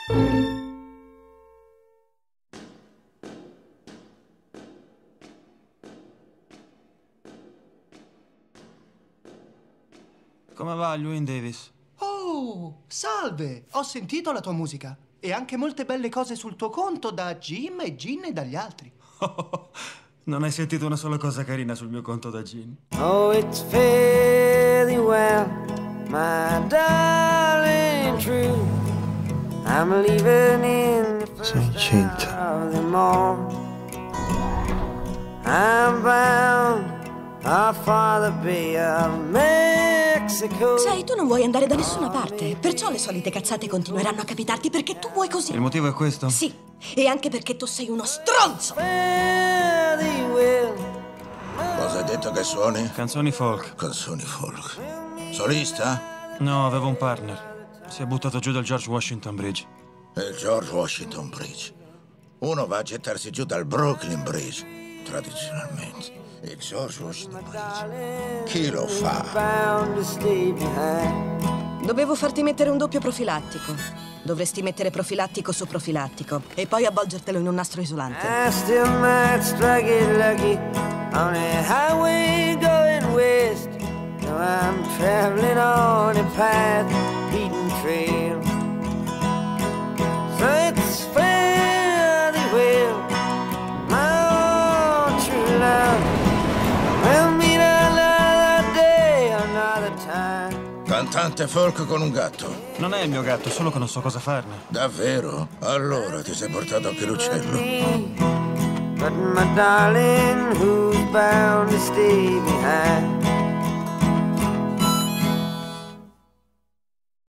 Come va, Llewyn Davis? Oh, salve! Ho sentito la tua musica e anche molte belle cose sul tuo conto da Jim e Gin e dagli altri. Non hai sentito una sola cosa carina sul mio conto da Gin? Oh, it's fairly well, my darling true. I'm leaving in the first of them all. I'm bound for the Bay of Mexico. Sai, tu non vuoi andare da nessuna parte, perciò le solite cazzate continueranno a capitarti perché tu vuoi così. Il motivo è questo? Sì, e anche perché tu sei uno stronzo. Cosa hai detto che suoni? Canzoni folk. Canzoni folk. Solista? No, avevo un partner. Si è buttato giù dal George Washington Bridge. Il George Washington Bridge. Uno va a gettarsi giù dal Brooklyn Bridge, tradizionalmente. Il George Washington Bridge. Chi lo fa? Dovevo farti mettere un doppio profilattico. Dovresti mettere profilattico su profilattico e poi avvolgertelo in un nastro isolante. I still might strike it lucky on a highway going west. Now I'm traveling on a path beaten trail. So it's fairly well, my own true love. We'll meet another day, another time. Cantante folk con un gatto. Non è il mio gatto, solo che non so cosa farne. Davvero? Allora ti sei portato anche l'uccello. But my darling, who's bound to stay behind?